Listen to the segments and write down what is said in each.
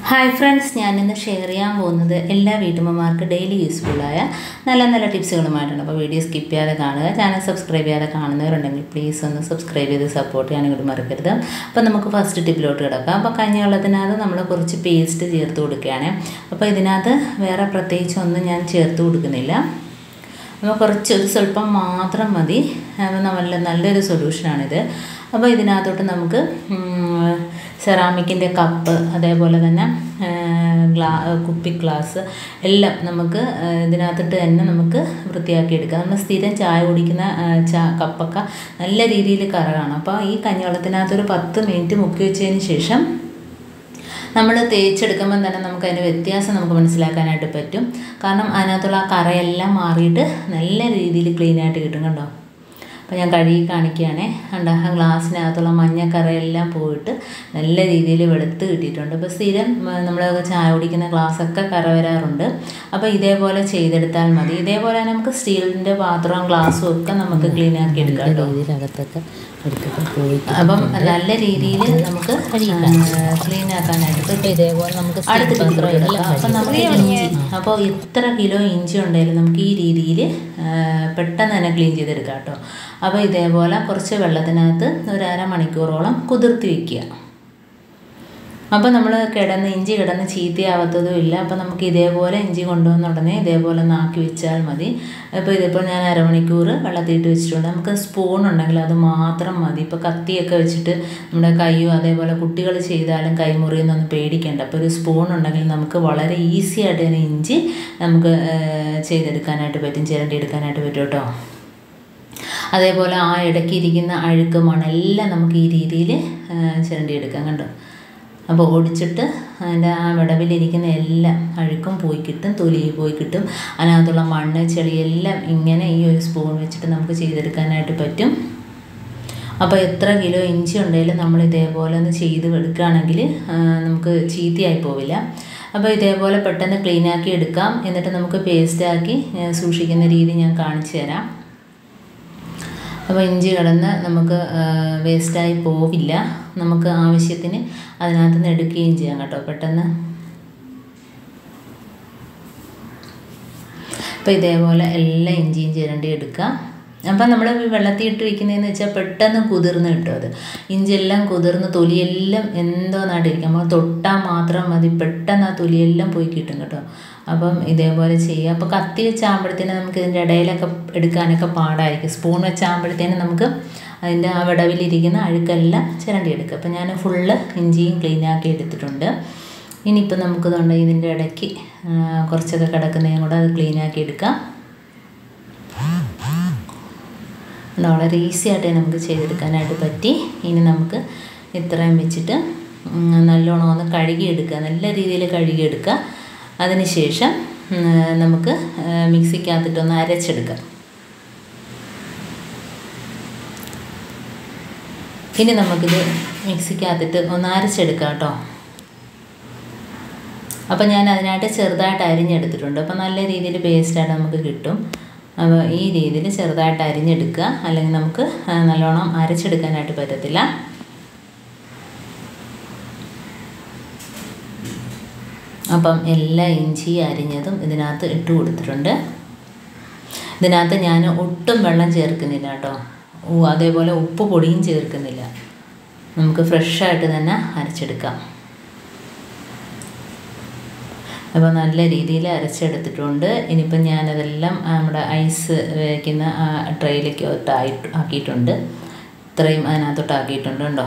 Hi friends, ഞാനിന്ന് share ചെയ്യാൻ പോകുന്നത് എല്ലാ വീട്ടമ്മമാർക്ക് ഡെയിലി യൂസ്ഫുള്ളായ നല്ല ടിപ്സുകളുമായിട്ടാണ്. അപ്പോൾ വീഡിയോ സ്കിപ്പ് ചെയ്യാതെ കാണുക. ചാനൽ സബ്സ്ക്രൈബ് ചെയ്യാതെ കാണുന്നവരുണ്ടെങ്കിൽ പ്ലീസ് ഒന്ന് സബ്സ്ക്രൈബ് ചെയ്ത് സപ്പോർട്ട് ചെയ്യാനും മറക്കരുത്. അപ്പോൾ നമുക്ക് ഫസ്റ്റ് ടിപ്പിലോട്ട് കിടക്കാം. അപ്പോൾ കഞ്ഞിവെള്ളത്തിനകത്ത് നമ്മൾ കുറച്ച് പേസ്റ്റ് ചേർത്ത് കൊടുക്കുകയാണ്. അപ്പോൾ ഇതിനകത്ത് വേറെ പ്രത്യേകിച്ചൊന്നും ഞാൻ ചേർത്ത് കൊടുക്കുന്നില്ല. അപ്പോൾ ഒരു സ്വല്പം മാത്രം മതി. അപ്പോൾ നല്ലൊരു സൊല്യൂഷനാണിത്. അപ്പോൾ ഇതിനകത്തോട്ട് നമുക്ക് സെറാമിക്കിൻ്റെ കപ്പ്, അതേപോലെ തന്നെ കുപ്പി ഗ്ലാസ് എല്ലാം നമുക്ക് ഇതിനകത്തിട്ട് തന്നെ നമുക്ക് വൃത്തിയാക്കി എടുക്കാം. നമ്മൾ സ്ഥിരം ചായ കുടിക്കുന്ന കപ്പൊക്കെ നല്ല രീതിയിൽ കറ കാണും. അപ്പോൾ ഈ കഞ്ഞിവെള്ളത്തിനകത്തൊരു 10 മിനിറ്റ് മുക്കി വെച്ചതിന് ശേഷം നമ്മൾ തേച്ചെടുക്കുമ്പം തന്നെ നമുക്കതിൻ്റെ വ്യത്യാസം നമുക്ക് മനസ്സിലാക്കാനായിട്ട് പറ്റും. കാരണം അതിനകത്തുള്ള ആ കറയെല്ലാം മാറിയിട്ട് നല്ല രീതിയിൽ ക്ലീനായിട്ട് കിട്ടും. കണ്ടോ? അപ്പോൾ ഞാൻ കഴുകി കാണിക്കുകയാണേ. കണ്ടോ? ആ ഗ്ലാസ്സിനകത്തുള്ള മഞ്ഞക്കറയെല്ലാം പോയിട്ട് നല്ല രീതിയിൽ വെളുത്ത് കിട്ടിയിട്ടുണ്ട്. അപ്പോൾ സ്ഥിരം നമ്മൾ ചായ കുടിക്കുന്ന ഗ്ലാസ്സൊക്കെ കറ വരാറുണ്ട്. അപ്പോൾ ഇതേപോലെ ചെയ്തെടുത്താൽ മതി. ഇതേപോലെ നമുക്ക് സ്റ്റീലിൻ്റെ പാത്രവും ഗ്ലാസ്സും ഒക്കെ നമുക്ക് ക്ലീനാക്കി എടുക്കാം കേട്ടോ. അപ്പം നല്ല രീതിയിൽ നമുക്ക് ക്ലീൻ ആക്കാനായിട്ട് ഇപ്പോൾ ഇതേപോലെ നമുക്ക് അപ്പം നമുക്ക് ഇഞ്ചി, അപ്പോൾ എത്ര കിലോ ഇഞ്ചി ഉണ്ടെങ്കിലും നമുക്ക് ഈ രീതിയിൽ പെട്ടെന്ന് തന്നെ ക്ലീൻ ചെയ്തെടുക്കാം കേട്ടോ. അപ്പോൾ ഇതേപോലെ കുറച്ച് വെള്ളത്തിനകത്ത് ഒരു അരമണിക്കൂറോളം കുതിർത്തി വയ്ക്കുക. അപ്പോൾ നമ്മൾ ഇഞ്ചി കിടന്ന് ചീത്തയാവത്തതും ഇല്ല. അപ്പോൾ നമുക്ക് ഇതേപോലെ ഇഞ്ചി കൊണ്ടുവന്ന ഉടനെ ഇതേപോലെ നാക്കി വെച്ചാൽ മതി. അപ്പോൾ ഇതിപ്പോൾ ഞാൻ അരമണിക്കൂർ വെള്ളത്തിയിട്ട് വെച്ചിട്ടുണ്ട്. നമുക്ക് സ്പൂൺ ഉണ്ടെങ്കിൽ അത് മാത്രം മതി. ഇപ്പോൾ കത്തിയൊക്കെ വെച്ചിട്ട് നമ്മുടെ കയ്യോ അതേപോലെ കുട്ടികൾ ചെയ്താലും കൈമുറിയെന്നൊന്നും പേടിക്കേണ്ട. അപ്പോൾ ഒരു സ്പൂൺ ഉണ്ടെങ്കിൽ നമുക്ക് വളരെ ഈസി ആയിട്ട് തന്നെ ഇഞ്ചി നമുക്ക് ചെയ്തെടുക്കാനായിട്ട് പറ്റും, ചിരണ്ടിയെടുക്കാനായിട്ട് പറ്റും കേട്ടോ. അതേപോലെ ആ ഇടയ്ക്കിരിക്കുന്ന അഴുക്ക് മണെല്ലാം നമുക്ക് ഈ രീതിയിൽ ചിരണ്ടിയെടുക്കാം. കണ്ടോ? അപ്പോൾ ഒടിച്ചിട്ട് അതിൻ്റെ ആ വിടവിലിരിക്കുന്ന എല്ലാം അഴുക്കും പോയി കിട്ടും, തൊലി പോയി കിട്ടും. അതിനകത്തുള്ള മണ്ണ് ചെളിയെല്ലാം ഇങ്ങനെ ഈ ഒരു സ്പൂൺ വെച്ചിട്ട് നമുക്ക് ചെയ്തെടുക്കാനായിട്ട് പറ്റും. അപ്പോൾ എത്ര കിലോ ഇഞ്ചി ഉണ്ടെങ്കിലും നമ്മൾ ഇതേപോലെ ഒന്ന് ചെയ്ത് എടുക്കുകയാണെങ്കിൽ നമുക്ക് ചീത്തയായി പോവില്ല. അപ്പോൾ ഇതേപോലെ പെട്ടെന്ന് ക്ലീനാക്കി എടുക്കാം. എന്നിട്ട് നമുക്ക് പേസ്റ്റാക്കി സൂക്ഷിക്കുന്ന രീതി ഞാൻ കാണിച്ചു തരാം. അപ്പോൾ ഇഞ്ചി കിടന്ന് നമുക്ക് വേസ്റ്റായി പോവില്ല. നമുക്ക് ആവശ്യത്തിന് അതിനകത്ത് നിന്ന് എടുക്കുകയും ചെയ്യാം കേട്ടോ പെട്ടെന്ന്. അപ്പോൾ ഇതേപോലെ എല്ലാ ഇഞ്ചിയും ചിരണ്ടി എടുക്കുക. അപ്പം നമ്മൾ വെള്ളത്തിൽ ഇട്ട് വയ്ക്കുന്നതെന്ന് വെച്ചാൽ പെട്ടെന്ന് കുതിർന്ന് കിട്ടും. അത് ഇഞ്ചിയെല്ലാം കുതിർന്ന് തൊലിയെല്ലാം എന്തോന്നായിട്ടിരിക്കും. നമ്മൾ തൊട്ടാൽ മാത്രം മതി, പെട്ടെന്ന് ആ തൊലിയെല്ലാം പോയി കിട്ടും കേട്ടോ. അപ്പം ഇതേപോലെ ചെയ്യുക. അപ്പോൾ കത്തി വെച്ചാകുമ്പോഴത്തേനും നമുക്ക് ഇതിൻ്റെ ഇടയിലൊക്കെ എടുക്കാനൊക്കെ പാടായിരിക്കും. സ്പൂൺ വെച്ചാകുമ്പോഴത്തേനും നമുക്ക് അതിൻ്റെ ആ വിടവിലിരിക്കുന്ന അഴുക്കെല്ലാം ചിരണ്ടിയെടുക്കുക. അപ്പോൾ ഞാൻ ഫുള്ള് ഇഞ്ചിയും ക്ലീനാക്കി എടുത്തിട്ടുണ്ട്. ഇനിയിപ്പോൾ നമുക്ക് തൊണ്ട ഇതിൻ്റെ ഇടയ്ക്ക് കുറച്ചൊക്കെ കിടക്കുന്നതും കൂടെ അത് ക്ലീനാക്കി എടുക്കാം. വളരെ ഈസി ആയിട്ട് നമുക്ക് ചെയ്തെടുക്കാനായിട്ട് പറ്റി. ഇനി നമുക്ക് ഇത്രയും വെച്ചിട്ട് നല്ലോണം ഒന്ന് കഴുകിയെടുക്കുക, നല്ല രീതിയിൽ കഴുകിയെടുക്കുക. അതിനുശേഷം നമുക്ക് മിക്സിക്കകത്തിട്ടൊന്ന് അരച്ചെടുക്കാം. ഇനി നമുക്കിത് മിക്സിക്കകത്തിട്ട് ഒന്ന് അരച്ചെടുക്കാം കേട്ടോ. അപ്പം ഞാൻ അതിനായിട്ട് ചെറുതായിട്ട് അരിഞ്ഞെടുത്തിട്ടുണ്ട്. അപ്പം നല്ല രീതിയിൽ പേസ്റ്റായിട്ട് നമുക്ക് കിട്ടും. അപ്പോൾ ഈ രീതിയിൽ ചെറുതായിട്ട് അരിഞ്ഞെടുക്കുക, അല്ലെങ്കിൽ നമുക്ക് നല്ലോണം അരച്ചെടുക്കാനായിട്ട് പറ്റത്തില്ല. അപ്പം എല്ലാ ഇഞ്ചി അരിഞ്ഞതും ഇതിനകത്ത് ഇട്ട് കൊടുത്തിട്ടുണ്ട്. ഇതിനകത്ത് ഞാൻ ഒട്ടും വെള്ളം ചേർക്കുന്നില്ല കേട്ടോ. അതേപോലെ ഉപ്പ് പൊടിയും ചേർക്കുന്നില്ല. നമുക്ക് ഫ്രഷായിട്ട് തന്നെ അരച്ചെടുക്കാം. അപ്പോൾ നല്ല രീതിയിൽ അരച്ചെടുത്തിട്ടുണ്ട്. ഇനിയിപ്പം ഞാനതെല്ലാം നമ്മുടെ ഐസ് വയ്ക്കുന്ന ട്രെയിലേക്ക് ആക്കിയിട്ടുണ്ട്. ഇത്രയും അതിനകത്തോട്ട് ആക്കിയിട്ടുണ്ട് കേട്ടോ.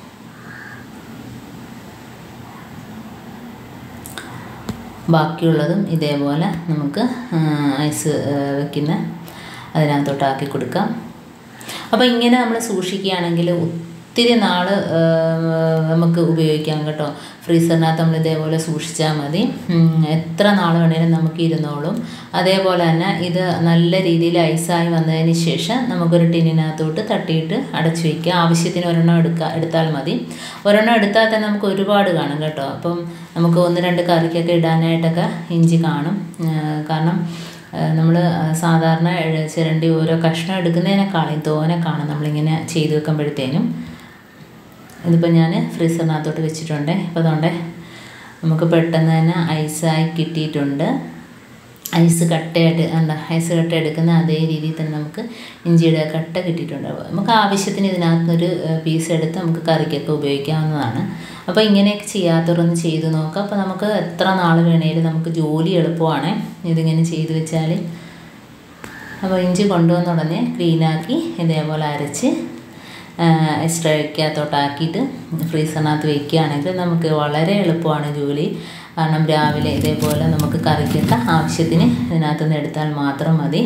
ബാക്കിയുള്ളതും ഇതേപോലെ നമുക്ക് ഐസ് വയ്ക്കുന്ന അതിനകത്തോട്ട് ആക്കി കൊടുക്കാം. അപ്പോൾ ഇങ്ങനെ നമ്മൾ സൂക്ഷിക്കുകയാണെങ്കിൽ ഒത്തിരി നാൾ നമുക്ക് ഉപയോഗിക്കാം കേട്ടോ. ഫ്രീസറിനകത്ത് നമ്മൾ ഇതേപോലെ സൂക്ഷിച്ചാൽ മതി. എത്ര നാൾ വേണേലും നമുക്ക് ഇരുന്നോളും. അതേപോലെ തന്നെ ഇത് നല്ല രീതിയിൽ ഐസായി വന്നതിന് ശേഷം നമുക്കൊരു ടിന്നിനകത്തോട്ട് തട്ടിയിട്ട് അടച്ചു വയ്ക്കുക. ആവശ്യത്തിന് ഒരെണ്ണം എടുത്താൽ മതി. ഒരെണ്ണം എടുത്താൽ തന്നെ നമുക്ക് ഒരുപാട് കാണും കേട്ടോ. അപ്പം നമുക്ക് 1-2 കറിക്കൊക്കെ ഇടാനായിട്ടൊക്കെ ഇഞ്ചി കാണും. കാരണം നമ്മൾ സാധാരണ ചിരണ്ടി ഓരോ കഷ്ണം എടുക്കുന്നതിനേക്കാളും തോനെ കാണും നമ്മളിങ്ങനെ ചെയ്ത് വെക്കുമ്പോഴത്തേനും. ഇതിപ്പോൾ ഞാൻ ഫ്രീസറിനകത്തോട്ട് വെച്ചിട്ടുണ്ട്. ഇപ്പോൾ അതുകൊണ്ട് നമുക്ക് പെട്ടെന്ന് തന്നെ ഐസായി കിട്ടിയിട്ടുണ്ട്. ഐസ് കട്ടയായിട്ട് ഐസ് കട്ട എടുക്കുന്ന അതേ രീതിയിൽ തന്നെ നമുക്ക് ഇഞ്ചിയുടെ കട്ട കിട്ടിയിട്ടുണ്ട്. നമുക്ക് ആവശ്യത്തിന് ഇതിനകത്തുനിന്നൊരു പീസ് എടുത്ത് നമുക്ക് കറിക്കൊക്കെ ഉപയോഗിക്കാവുന്നതാണ്. അപ്പോൾ ഇങ്ങനെയൊക്കെ ചെയ്യാത്തവരൊന്ന് ചെയ്ത് നോക്കാം. അപ്പോൾ നമുക്ക് എത്ര നാൾ വേണേലും നമുക്ക് ജോലി എളുപ്പമാണ് ഇതിങ്ങനെ ചെയ്ത് വെച്ചാൽ. അപ്പോൾ ഇഞ്ചി കൊണ്ടുവന്ന ഉടനെ ക്ലീനാക്കി ഇതേപോലെ അരച്ച് എക്സ്ട്രാക്കകത്തോട്ടാക്കിയിട്ട് ഫ്രീസറിനകത്ത് വയ്ക്കുകയാണെങ്കിൽ നമുക്ക് വളരെ എളുപ്പമാണ് ജോലി. കാരണം രാവിലെ ഇതേപോലെ നമുക്ക് കറിക്കൊക്കെ ആവശ്യത്തിന് ഇതിനകത്തുനിന്ന് എടുത്താൽ മാത്രം മതി.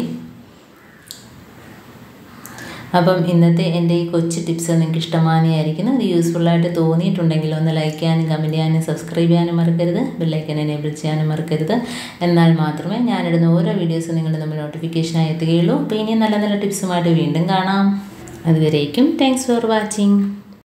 അപ്പം ഇന്നത്തെ എൻ്റെ ഈ കൊച്ചു ടിപ്സ് നിങ്ങൾക്ക് ഇഷ്ടമായിരിക്കുന്നു. ഇത് യൂസ്ഫുള്ളായിട്ട് തോന്നിയിട്ടുണ്ടെങ്കിൽ ഒന്ന് ലൈക്ക് ചെയ്യാനും കമൻറ്റ് ചെയ്യാനും സബ്സ്ക്രൈബ് ചെയ്യാനും മറക്കരുത്. ബെല്ലൈക്കൻ എനേബിൾ ചെയ്യാനും മറക്കരുത്. എന്നാൽ മാത്രമേ ഞാനിടുന്ന ഓരോ വീഡിയോസും നിങ്ങളുടെ നമ്മൾ നോട്ടിഫിക്കേഷനായി എത്തുകയുള്ളൂ. അപ്പോൾ ഇനി നല്ല നല്ല ടിപ്സുമായിട്ട് വീണ്ടും കാണാം. അതുവരേക്കും താങ്ക്സ് ഫോർ വാച്ചിങ്.